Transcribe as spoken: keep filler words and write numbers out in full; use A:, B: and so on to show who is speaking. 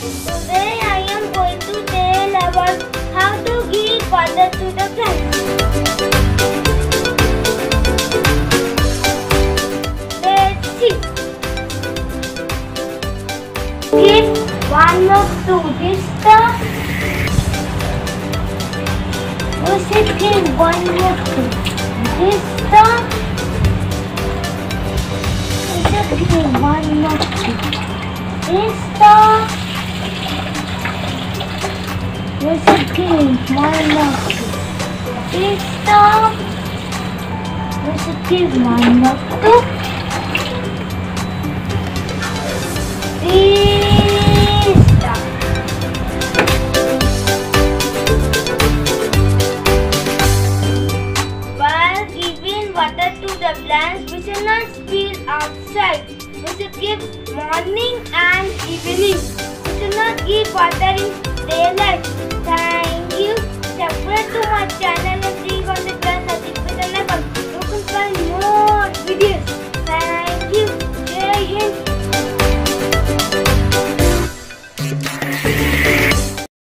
A: Today I am going to tell about how to give water to the plants. Basic. Give one or two distance. We should give one or two distance. We should give one or two distance. We should give one or two distance. We should give one or two distance. While giving water to the plants, we should not spill outside. We should give morning and evening. We should not give water in daylight.